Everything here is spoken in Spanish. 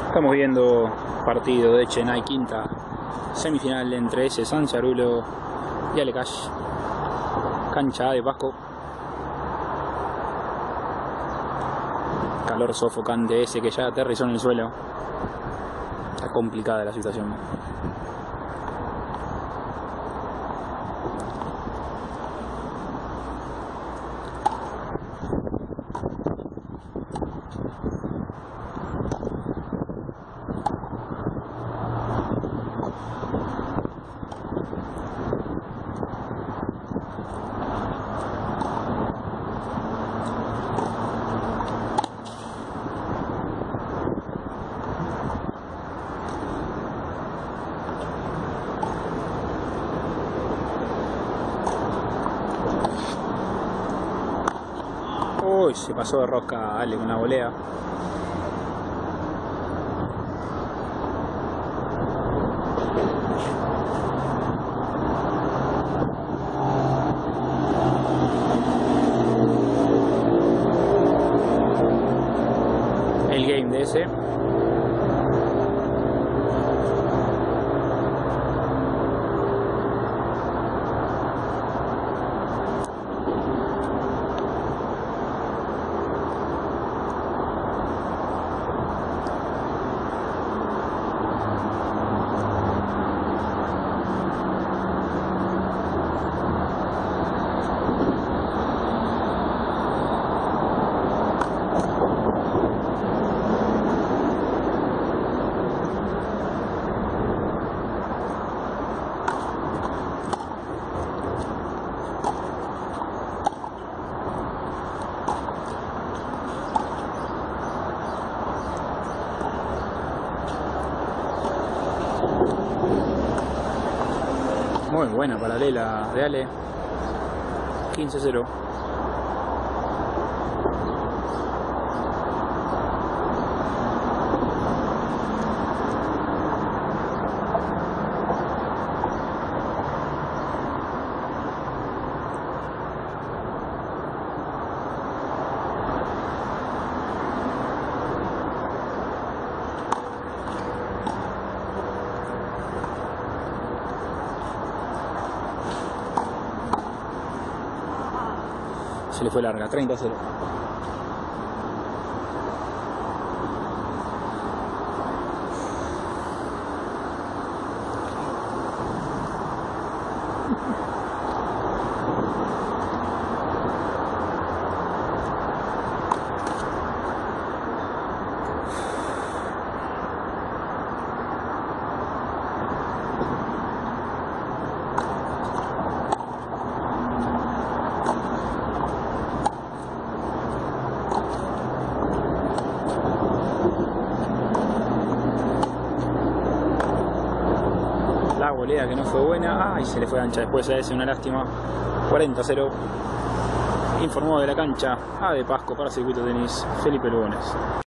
Estamos viendo partido de Chennai Quinta, semifinal entre ese San Ciarulo y Alecash, cancha de Pasco. Calor sofocante ese que ya aterrizó en el suelo. Está complicada la situación. Uy, se pasó de rosca Ale con la volea. El game de ese. Muy buena paralela de Ale. 15-0. Se le fue larga, 30-0. La volea que no fue buena. Ay, se le fue ancha después a ese, una lástima. 40-0. Informó de la cancha de Pasco para Circuito Tenis Felipe Lugones.